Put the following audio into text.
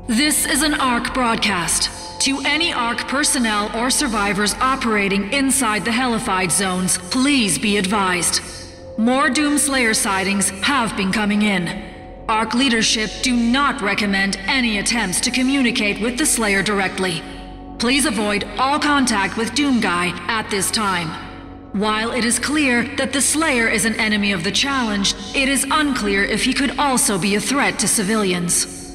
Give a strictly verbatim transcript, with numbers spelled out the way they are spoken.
This is an ARC broadcast. To any ARC personnel or survivors operating inside the Hellified zones, please be advised. More Doomslayer sightings have been coming in. ARC leadership do not recommend any attempts to communicate with the Slayer directly. Please avoid all contact with Doomguy at this time. While it is clear that the Slayer is an enemy of the Challenge, it is unclear if he could also be a threat to civilians.